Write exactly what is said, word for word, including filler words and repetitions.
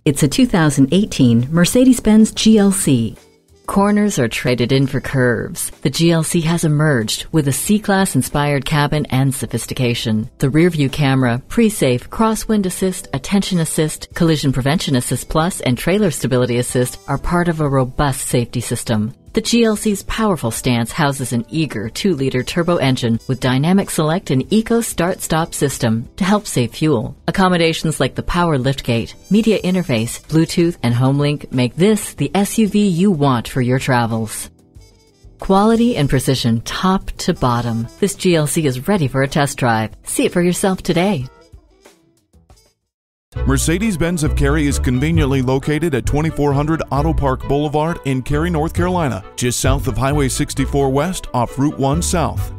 It's a two thousand eighteen Mercedes-Benz G L C. Corners are traded in for curves. The G L C has emerged with a C-Class inspired cabin and sophistication. The rear-view camera, pre-safe, crosswind assist, attention assist, collision prevention assist plus, and trailer stability assist are part of a robust safety system. The G L C's powerful stance houses an eager two liter turbo engine with dynamic select and eco start-stop system to help save fuel. Accommodations like the power liftgate, media interface, Bluetooth, and HomeLink make this the S U V you want for your travels. Quality and precision top to bottom. This G L C is ready for a test drive. See it for yourself today. Mercedes-Benz of Cary is conveniently located at twenty-four hundred AutoPark Boulevard in Cary, North Carolina, just south of Highway sixty-four West off Route one South.